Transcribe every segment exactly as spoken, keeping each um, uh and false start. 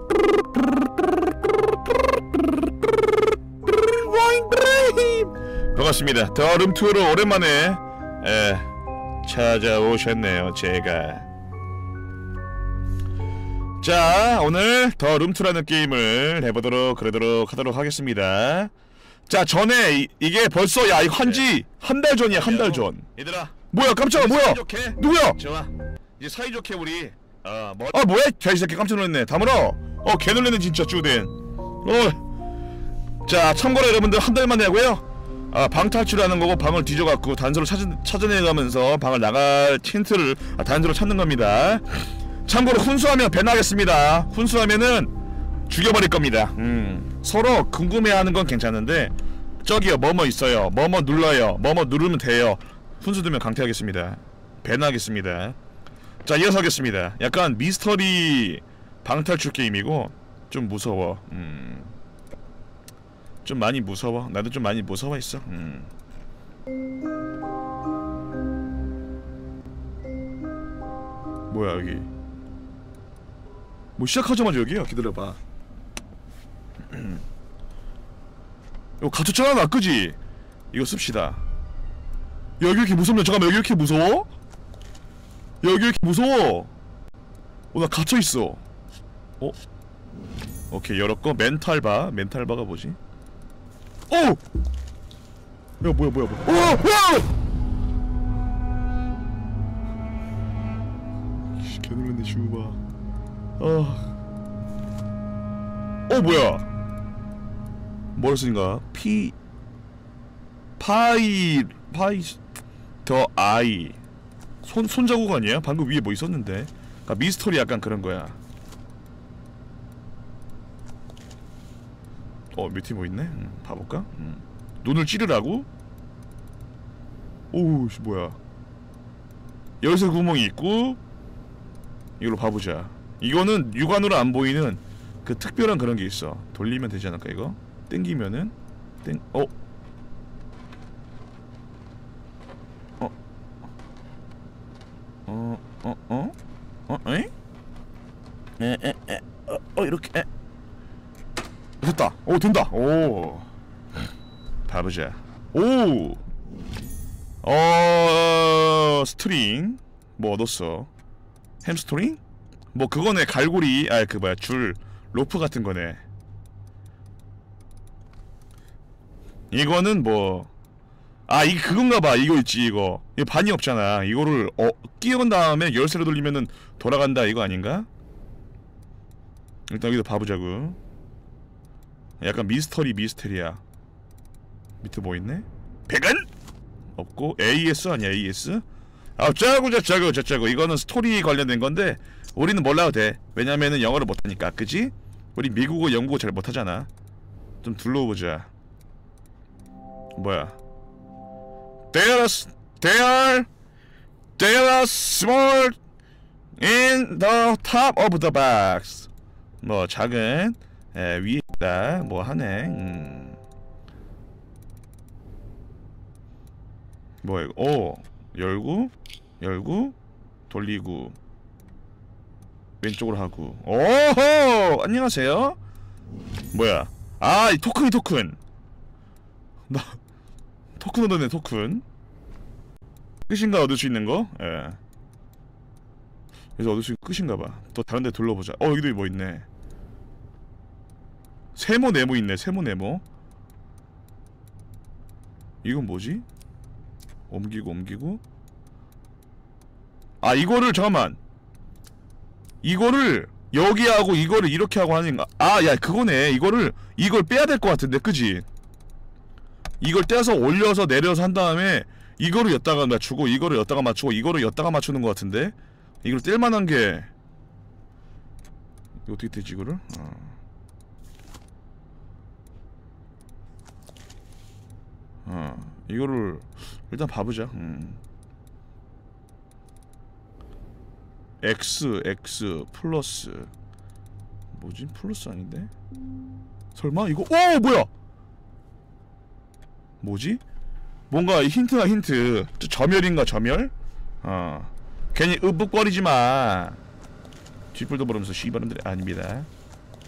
반갑습니다. 더룸투어로 오랜만에 에, 찾아오셨네요. 제가 자 오늘 더룸투라는 게임을 해보도록 그러도록 하도록 하겠습니다. 자 전에 이, 이게 벌써 야 이거 한지 한 달 전이야. 한 달 전. 얘들아 뭐야 깜짝아 뭐야 사이좋게. 누구야? 좋아 이제 사이좋게 우리 어, 뭐... 아 뭐야 야 이 새끼 깜짝 놀랐네. 다물어. 어 개놀랐네 진짜 쭈된. 어. 자 참고로 여러분들 한 달 만에 하고요. 아, 방 탈출하는 거고 방을 뒤져갖고 단서를 찾아, 찾아내가면서 방을 나갈 힌트를 아, 단서를 찾는 겁니다. 참고로 훈수하면 배나겠습니다. 훈수하면은 죽여버릴 겁니다. 음. 서로 궁금해하는 건 괜찮은데 저기요 뭐뭐 있어요. 뭐뭐 눌러요. 뭐뭐 누르면 돼요. 훈수되면 강퇴하겠습니다. 배나겠습니다. 자 이어서 하겠습니다. 약간 미스터리 방탈출 게임이고 좀 무서워. 음. 좀 많이 무서워. 나도 좀 많이 무서워 있어. 음. 뭐야 여기? 뭐 시작하자마자 여기야? 기다려봐. 이거 갇혔잖아 나 그지? 이거 씁시다. 여기 이렇게 무섭냐? 잠깐만 여기 이렇게 무서워? 여기 이렇게 무서워? 어 나 갇혀있어. 어? 오케이 열었고 멘탈바. 멘탈바가 뭐지? 오! 야 뭐야 뭐야 뭐야. 오! 야! 개놀랐네 슈바. 아. 어 뭐야? 뭐라 쓰인가? 피 파이 파이 더 아이 손 손자국 아니야? 방금 위에 뭐 있었는데. 그러니까 미스터리 약간 그런 거야. 어 밑에 뭐 있네? 음, 봐볼까? 음. 눈을 찌르라고? 오우 씨 뭐야. 열쇠 구멍이 있고 이걸로 봐보자. 이거는 육안으로 안 보이는 그 특별한 그런 게 있어. 돌리면 되지 않을까 이거? 땡기면은 땡.. 어? 어? 어? 어? 어? 어? 에? 에? 에? 에? 어? 어? 이렇게 에? 됐다. 오 된다. 오 봐보자. 오 어 스트링 뭐 얻었어? 햄스트링? 뭐 그거네. 갈고리 아 그 뭐야 줄 로프 같은 거네. 이거는 뭐 아 이게 그건가봐. 이거 있지 이거. 이거 반이 없잖아. 이거를 어 끼운 다음에 열쇠로 돌리면은 돌아간다 이거 아닌가? 일단 여기서 봐보자고. 약간 미스터리 미스테리야. 밑에 뭐 있네? 백은? 없고 에이에스 아니야 에이에스? 아 짜고 저짜고 저짜고 이거는 스토리 관련된 건데 우리는 몰라도 돼. 왜냐면은 영어를 못하니까 그지? 우리 미국어 영국어 잘 못하잖아. 좀 둘러보자. 뭐야? They are They are They are small in the top of the box. 뭐 작은 에, 위에 있다. 뭐 하네. 음. 뭐야 이거? 오 열고 열고 돌리고 왼쪽으로 하고. 오호 안녕하세요. 뭐야? 아 이 토큰이 토큰. 나 토큰 얻었네 토큰. 끝인가 얻을 수 있는 거? 예. 그래서 얻을 수 있는 끝인가봐. 또 다른데 둘러보자. 어 여기도 뭐 있네. 세모 네모 있네. 세모 네모. 이건 뭐지? 옮기고 옮기고. 아 이거를 잠깐만. 이거를 여기 하고 이거를 이렇게 하고 하는 거. 아 야 그거네. 이거를 이걸 빼야 될 것 같은데 그지? 이걸 떼서 올려서 내려서 한 다음에 이거를 였다가 맞추고 이거를 였다가 맞추고 이거를 였다가 맞추는 것 같은데. 이걸 뗄만한 게 이거 어떻게 되지 이거를? 어. 어 이거를 일단 봐보자. 음. X X 플러스 뭐지? 플러스 아닌데? 설마 이거? 오 뭐야? 뭐지? 뭔가 힌트가 힌트. 점열인가 점열? 어 괜히 으붓거리지마. 쥐뿔도 모르면서 씨발놈들이 아닙니다.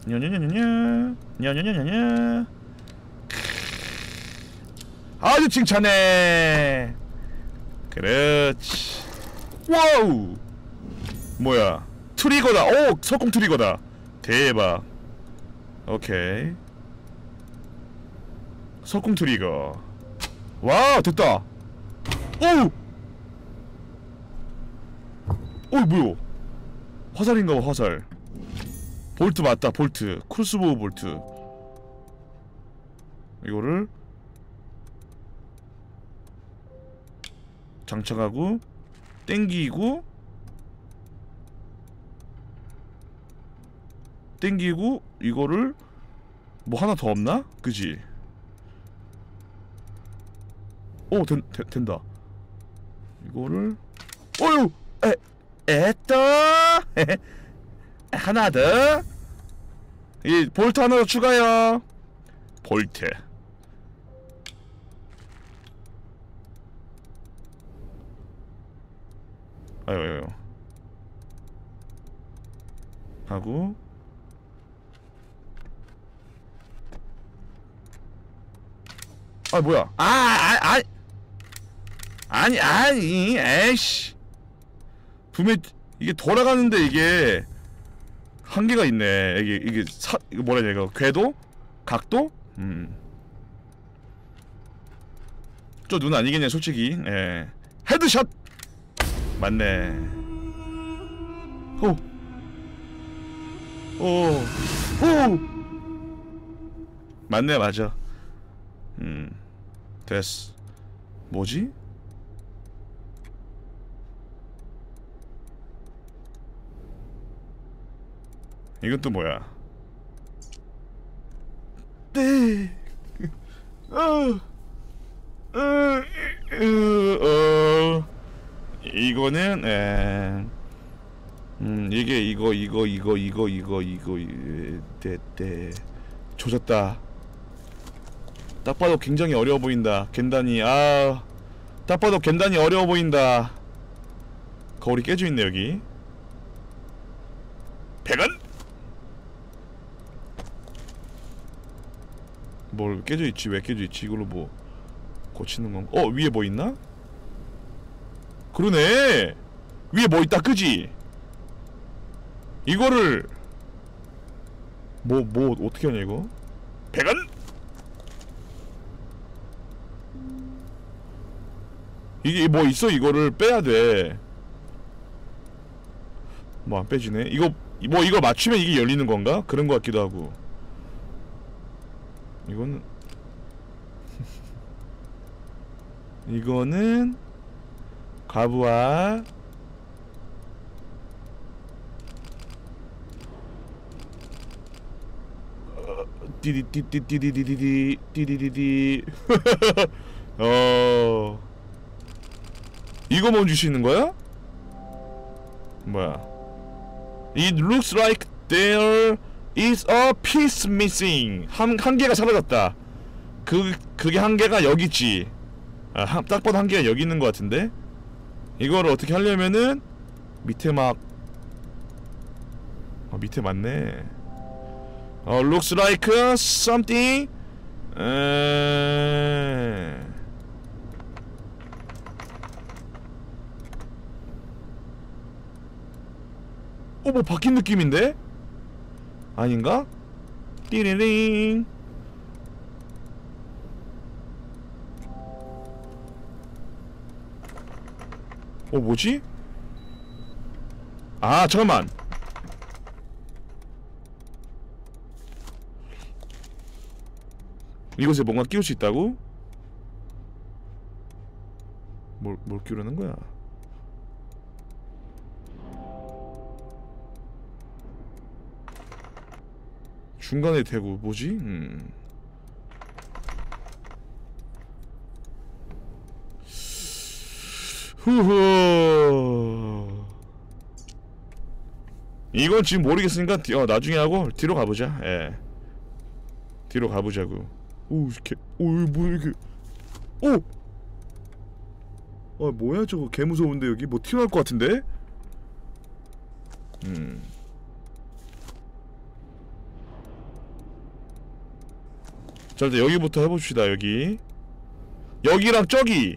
냐냐냐냐냐 냐냐냐냐냐. 아주 칭찬해. 그렇지. 와우. 뭐야 트리거다. 오 석궁 트리거다. 대박. 오케이 석궁 트리거. 와 됐다. 오우. 어이 뭐야 화살인가봐. 화살. 볼트 맞다. 볼트 크로스보우 볼트. 이거를 장착하고 땡기고 땡기고 이거를 뭐 하나 더 없나? 그지? 오 된, 된, 된다. 이거를 어휴 에 에떠 하나 더. 이 볼트 하나 더 추가요. 볼트. 아유 아유 하고 아 뭐야 아 아 아 아니 아니 에이씨 분명 이게 돌아가는데 이게 한계가 있네. 이게 이게 사 이거 뭐라 해야 되나 이거 궤도 각도 음 저 눈 아니겠냐 솔직히. 예 헤드샷 맞네. 오 오 오 맞네 맞아. 음 됐어. 뭐지? 이건 또 뭐야? 네. 어. 어. 어. 어. 이거는 에. 음 이게 이거 이거 이거 이거 이거 이거 네네 조졌다. 딱 봐도 굉장히 어려워 보인다. 겐단이 아. 딱 봐도 겐단이 어려워 보인다. 거울이 깨져 있네 여기. 백원? 뭘 깨져있지? 왜 깨져있지? 이걸로 뭐 고치는 건가? 어? 위에 뭐 있나? 그러네! 위에 뭐 있다 그지? 이거를 뭐 뭐 어떻게 하냐 이거? 백원? 이게 뭐 있어. 이거를 빼야돼. 뭐 안 빼지네. 이거 뭐 이거 맞추면 이게 열리는 건가? 그런 거 같기도 하고. 이거는 이거는 가부와 띠디띠띠띠디디디 띠디디디 어 이거만 주시는 거야? 뭐야? It looks like there is a piece missing. 한, 한 개가 사라졌다. 그, 그게 한 개가 여기 있지. 아, 한, 딱 봐도 한 개가 여기 있는 것 같은데? 이거를 어떻게 하려면은 밑에 막 어, 밑에 맞네. 어, looks like something. 에... 어, 뭐 바뀐 느낌인데? 아닌가? 띠리링. 어, 뭐지? 아, 잠깐만. 이곳에 뭔가 끼울 수 있다고? 뭘, 뭘 끼우려는 거야? 중간에 대고 뭐지? 음. 후후. 이건 지금 모르겠으니까 뒤, 어, 나중에 하고 뒤로 가보자. 예. 뒤로 가보자고. 오, 개, 오, 뭐 이렇게, 오. 아, 뭐야 저거 개 무서운데 여기 뭐 튀어나올 것 같은데? 음. 자, 일단 여기부터 해봅시다. 여기 여기랑 저기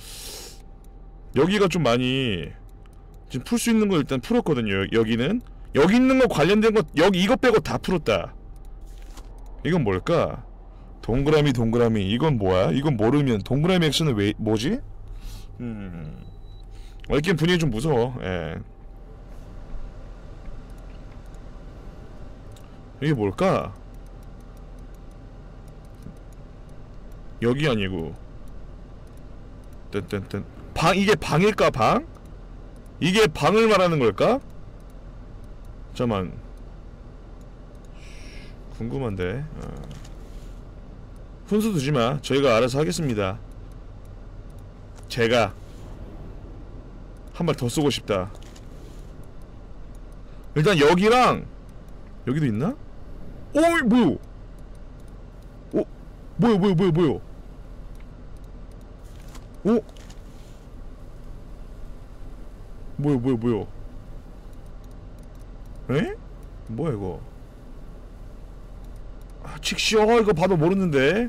여기가 좀 많이 지금 풀 수 있는 거 일단 풀었거든요. 여기는 여기 있는 거 관련된 거 여기 이거 빼고 다 풀었다. 이건 뭘까? 동그라미 동그라미 이건 뭐야? 이건 모르면 동그라미 액션은 왜 뭐지? 음 어, 이렇게 분위기 좀 무서워. 예. 이게 뭘까? 여기 아니고 뜬뜬뜬 방, 이게 방일까, 방? 이게 방을 말하는 걸까? 잠깐만. 궁금한데. 어. 훈수 두지마. 저희가 알아서 하겠습니다. 제가 한 발 더 쏘고 싶다. 일단 여기랑 여기도 있나? 어이 뭐요? 어? 뭐요 뭐요 뭐요 뭐요? 어? 뭐요 뭐요 뭐요? 에? 뭐야 이거? 아, 칙시어 이거 봐도 모르는데.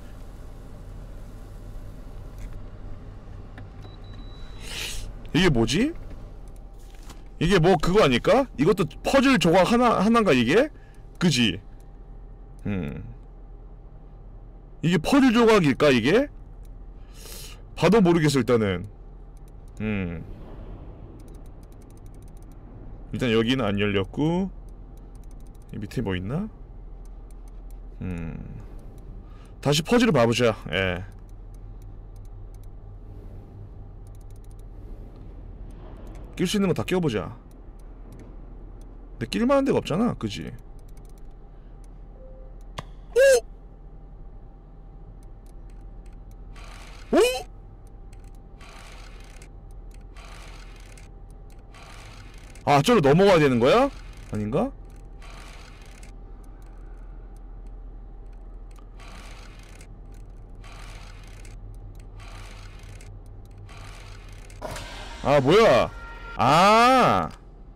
이게 뭐지? 이게 뭐 그거 아닐까? 이것도 퍼즐 조각 하나 하나인가 이게? 그지? 음. 이게 퍼즐 조각일까 이게? 봐도 모르겠어 일단은. 음. 일단 여기는 안 열렸고 이 밑에 뭐 있나? 음. 다시 퍼즐을 봐보자. 예. 낄 수 있는 거 다 끼워보자. 근데 낄만한 데가 없잖아, 그지? 오! 오? 아, 저로 넘어가야 되는 거야? 아닌가? 아, 뭐야? 아,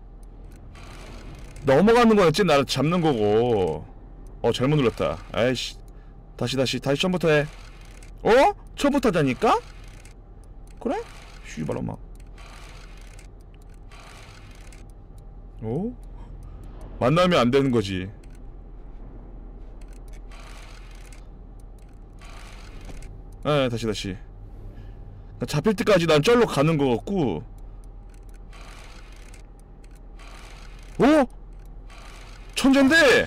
넘어가는 거였지. 나를 잡는 거고. 어, 잘못 눌렀다. 아이씨. 다시 다시 다시 처음부터 해. 어? 처음부터 하자니까? 그래? 씨발 엄마. 어? 만나면 안 되는 거지. 아, 다시 다시. 잡힐 때까지 난 쩔로 가는 거 같고. 어? 천재인데?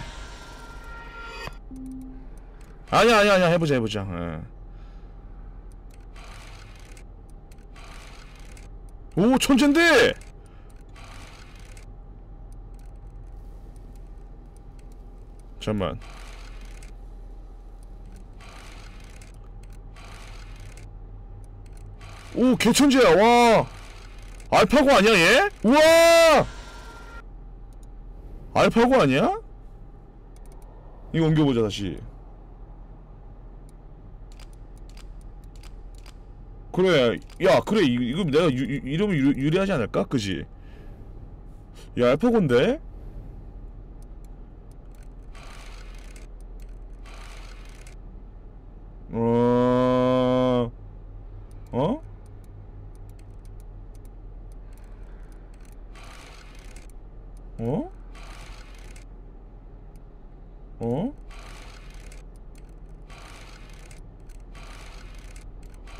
아니야 아니야 아니야 해보자 해보자. 에. 오 천재인데? 잠만. 오 개천재야. 와 알파고 아니야 얘? 우와 알파고 아니야? 이거 옮겨보자 다시. 그래 야 그래 이, 이거 내가 유, 유, 이러면 유, 유리하지 않을까? 그지? 야 알파고인데? 어... 어? 어? 어? 오!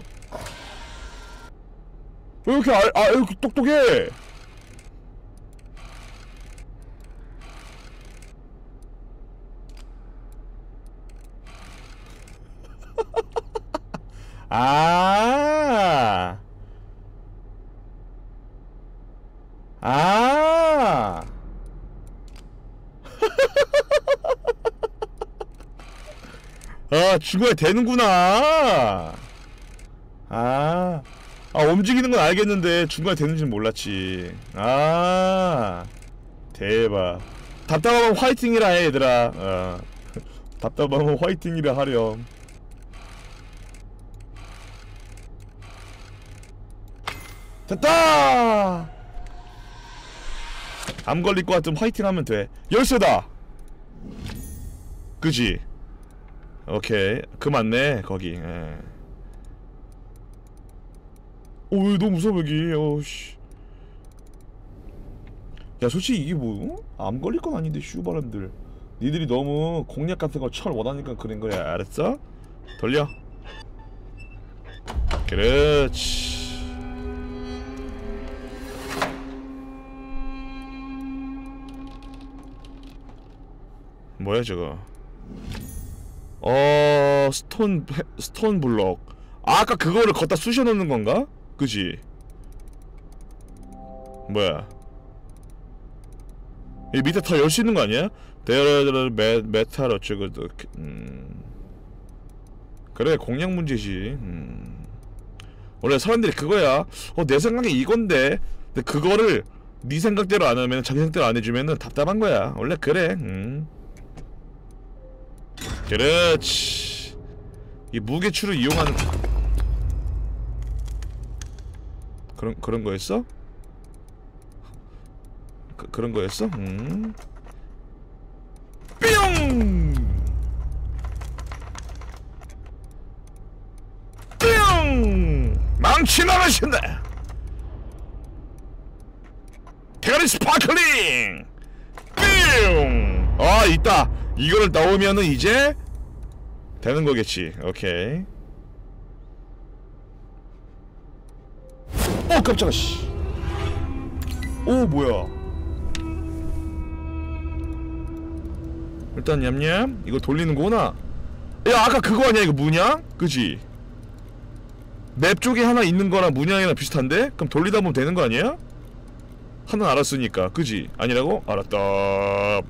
왜 이렇게 알, 아, 이렇게 똑똑해? 아. 아. 아, 중간에 되는구나. 아. 아, 움직이는 건 알겠는데 중간에 되는지는 몰랐지. 아. 대박. 답답하면 화이팅이라 해, 얘들아. 어. 답답하면 화이팅이라 하렴. 됐다! 암 걸릴 것 같으면 화이팅 하면 돼. 열쇠다! 그지? 오케이. 그 맞네, 거기. 예. 오, 너무 무서워, 여기. 어우씨. 야, 솔직히 이게 뭐, 어? 암 걸릴 건 아닌데, 슈바람들. 니들이 너무 공략 같은 거 철 원하니까 그런 거야. 알았어? 돌려. 그렇지. 뭐야 저거? 어... 스톤... 스톤 블록. 아, 아까 그거를 걷다 쑤셔 넣는 건가? 그지? 뭐야? 이 밑에 다 열 수 있는 거 아니야? 데어를 메 메탈 어쩌고 음. 그래 공략 문제지. 음. 원래 사람들이 그거야. 어 내 생각에 이건데. 근데 그거를 네 생각대로 안 하면 자기 생각대로 안 해주면은 답답한 거야. 원래 그래. 음. 그렇지. 이 무게추를 이용하는 그런 그런 거였어? 그, 그런 거였어? 음. 뿅! 뿅! 망치 나가신다! 대가리 스파클링! 뿅! 아, 있다! 이거를 넣으면은 이제 되는 거겠지. 오케이. 어, 깜짝아, 씨. 오, 뭐야. 일단 냠냠 이거 돌리는 거구나. 야 아까 그거 아니야 이거 문양? 그지? 맵 쪽에 하나 있는 거랑 문양이랑 비슷한데? 그럼 돌리다 보면 되는 거 아니야? 하나 알았으니까 그지? 아니라고? 알았다.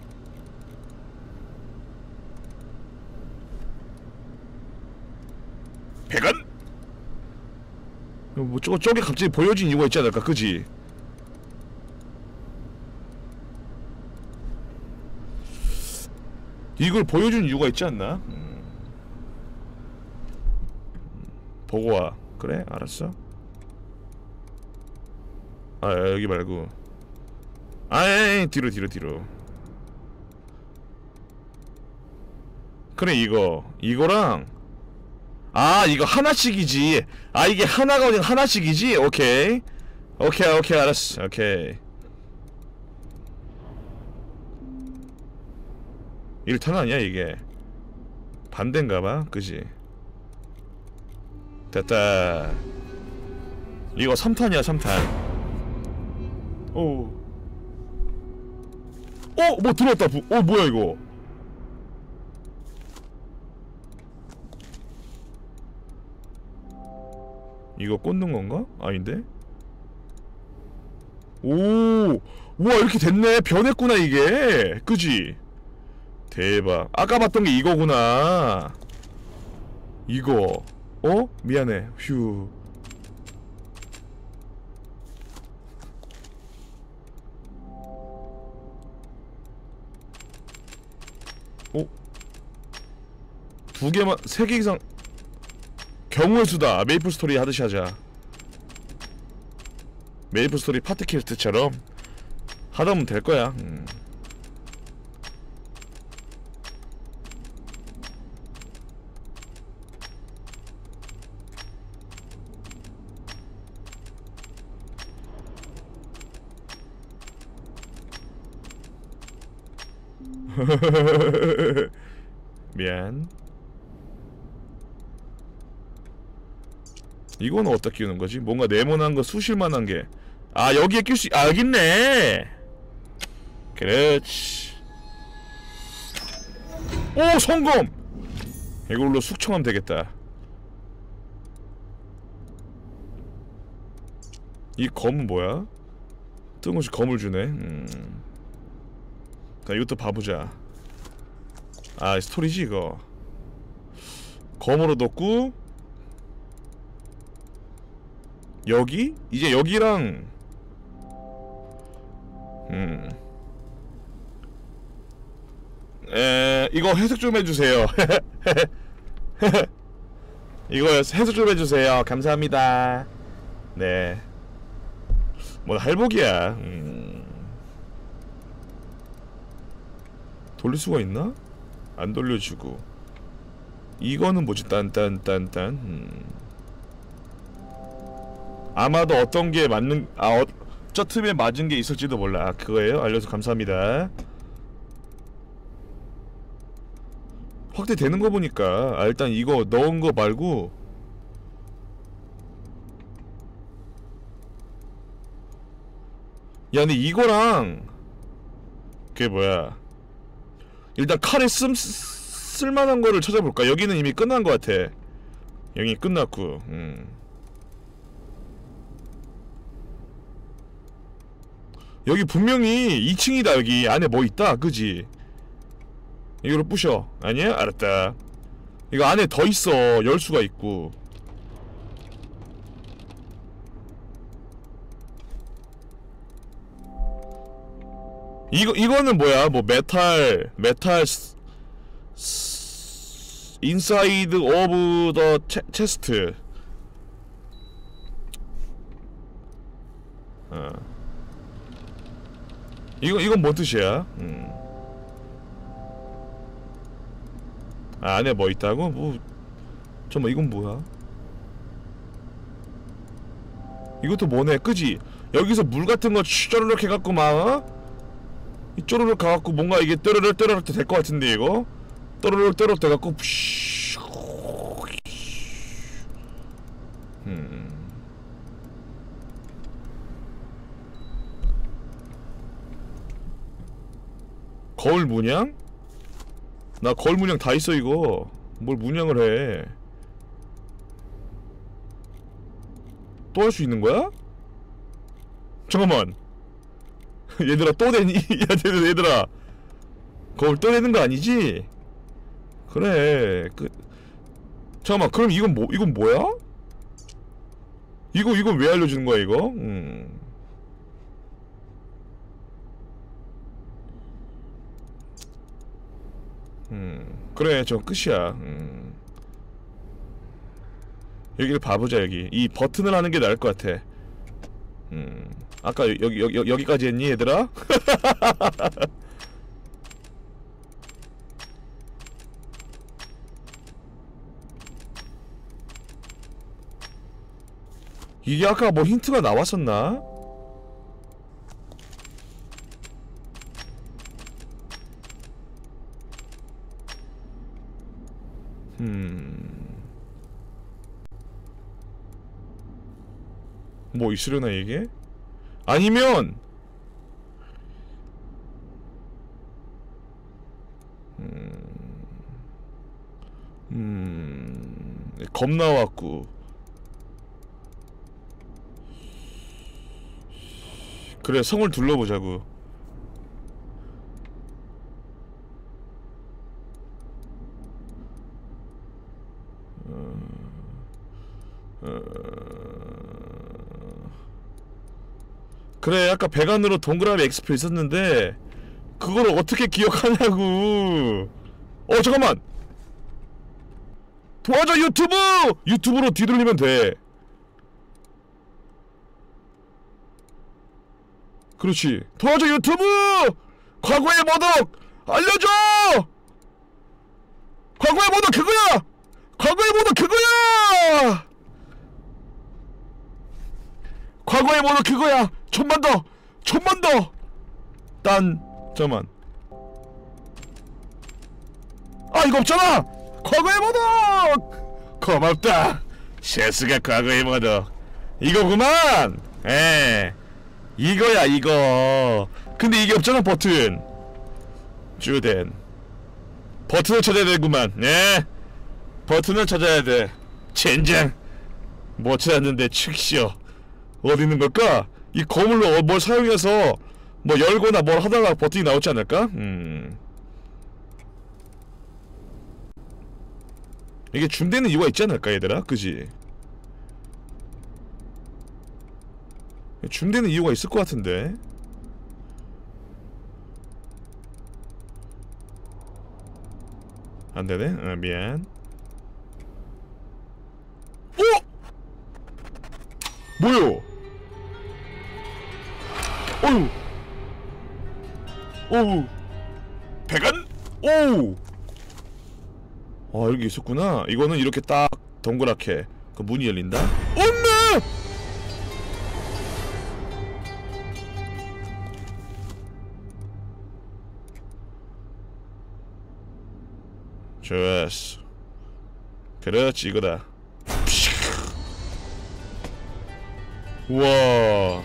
백원? 뭐 저거 저게 갑자기 보여진 이유가 있지 않을까? 그지? 이걸 보여준 이유가 있지 않나? 음. 보고 와. 그래? 알았어. 아 여기 말고. 아이 뒤로 뒤로 뒤로. 그래 이거 이거랑 아 이거 하나씩이지. 아 이게 하나가 아니라 하나씩이지. 오케이 오케이 오케이 알았어. 오케이 일 탄 아니야 이게. 반대인가봐. 그지? 됐다. 이거 삼 탄이야 삼 탄. 오. 어? 뭐 들어왔다. 부... 어 뭐야 이거. 이거 꽂는 건가? 아닌데? 오. 우와 이렇게 됐네. 변했구나 이게. 그지? 대박. 아까 봤던 게 이거구나. 이거. 어? 미안해. 휴. 어? 두 개만, 세 개 이상. 경우의 수다. 메이플 스토리 하듯이 하자. 메이플 스토리 파트캐스트처럼 하다 보면 될 거야. 음. 미안. 이건 어디다 끼우는 거지? 뭔가 네모난 거 수실만한 게. 아 여기에 낄 수, 아 여기 있네. 그렇지. 오 성공. 이걸로 숙청하면 되겠다. 이 검은 뭐야? 뜬금없이 검을 주네. 음. 자 이것도 봐보자. 아 스토리지 이거. 검으로 넣고 여기? 이제 여기랑 음. 에 이거 해석 좀 해주세요. 이거 해석 좀 해주세요. 감사합니다. 네. 뭐 할복이야. 음. 돌릴 수가 있나? 안 돌려주고. 이거는 뭐지? 딴딴딴딴. 음. 아마도 어떤 게 맞는, 아, 어, 저 틈에 맞은 게 있을지도 몰라. 아, 그거예요? 알려서 감사합니다. 확대되는 거 보니까, 아, 일단 이거 넣은 거 말고, 야, 근데 이거랑, 그게 뭐야. 일단 칼에 쓸, 쓸만한 거를 찾아볼까? 여기는 이미 끝난 거 같아. 여기 끝났고, 음. 여기 분명히 이 층이다. 여기 안에 뭐 있다. 그지? 이거를 부셔. 아니야? 알았다. 이거 안에 더 있어. 열 수가 있고. 이거 이거는 뭐야? 뭐 메탈 메탈 스, 스, 인사이드 오브 더 체, 체스트. 어. 이거 이건 뭔 뜻이야? 음. 아, 안에 뭐 있다고? 뭐 잠깐만, 이건 뭐야? 이것도 뭐네, 그지? 여기서 물 같은 거 쪼르륵 해갖고 막 어? 이 쪼르륵 가갖고 뭔가 이게 떠르륵 떠르륵 될 것 같은데 이거? 떠르륵 떠르륵 돼갖고 음. 거울 문양? 나 거울 문양 다 있어 이거. 뭘 문양을 해? 또 할 수 있는 거야? 잠깐만. 얘들아 또 되니? 야 얘들아 거울 또 되는 거 아니지? 그래. 그 잠깐만, 그럼 이건 뭐 이건 뭐야? 이거 이건 왜 알려주는 거야 이거? 음. 음. 그래, 저 끝이야. 음. 여기를 봐보자. 여기 이 버튼을 하는 게 나을 것 같아. 음. 아까 여기 여기 여기까지 했니 얘들아? 이게 아까 뭐 힌트가 나왔었나? 음. 뭐 있으려나 이게? 아니면 음, 음, 겁 나왔고. 그래, 성을 둘러보자고. 어, 어... 그래, 아까 배관으로 동그라미 엑스표 있었는데 그걸 어떻게 기억하냐고. 어 잠깐만, 도와줘 유튜브! 유튜브로 뒤돌리면 돼. 그렇지. 도와줘 유튜브! 과거의 모독 알려줘! 과거의 모독 그거야! 과거의 모독 그거야! 과거의 모독 그거야! 천만 더! 천만 더! 딴 잠깐만. 아, 이거 없잖아! 과거의 모독! 고맙다! 셰스가 과거의 모독 이거구만! 에 이거야 이거. 근데 이게 없잖아 버튼. 주된 버튼을 찾아야 되구만. 네, 버튼을 찾아야 돼. 젠장 못 찾았는데 측시어 어디 있는 걸까? 이 거물로 뭘 사용해서 뭐 열거나 뭘 하다가 버튼이 나오지 않을까? 음. 이게 줌되는 이유가 있지 않을까 얘들아? 그지? 줌되는 이유가 있을 것 같은데. 안되네? 아, 미안. 어? 뭐요? 어휴. 어우. 배관? 오우. 아, 여기 있었구나. 이거는 이렇게 딱 동그랗게 그 문이 열린다. 엄마! 좋았어. 그렇지, 이거다. 우와.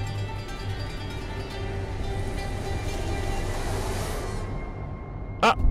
아!